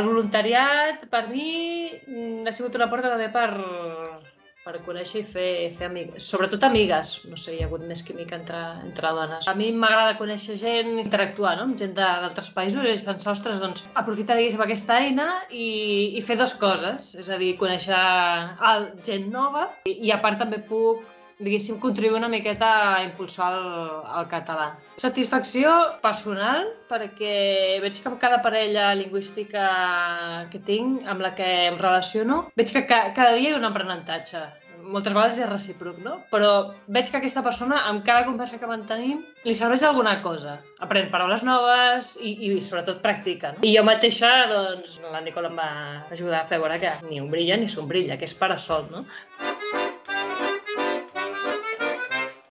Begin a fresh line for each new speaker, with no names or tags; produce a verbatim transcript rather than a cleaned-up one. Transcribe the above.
El voluntariat, per mi, ha sigut una porta també per, per conèixer i fer, fer amigues. Sobretot amigues. No sé, hi ha hagut més química entre, entre dones. A mi m'agrada conèixer gent, interactuar, no?, amb gent d'altres països i pensar, ostres, doncs, aprofitar, diguéssim, aquesta eina i, i fer dues coses. És a dir, conèixer gent nova i, i a part també puc, diguéssim, contribuir una miqueta a impulsar el, el català. Satisfacció personal, perquè veig que amb cada parella lingüística que tinc, amb la que em relaciono, veig que ca cada dia hi ha un aprenentatge. Moltes vegades és recíproc, no? Però veig que aquesta persona, amb cada conversa que mantenim, li serveix alguna cosa. Aprèn paraules noves i, i sobretot practica, no? I jo mateixa, doncs, la Nicola em va ajudar a fer veure que ni un brilla ni sombrilla, que és parasol, no?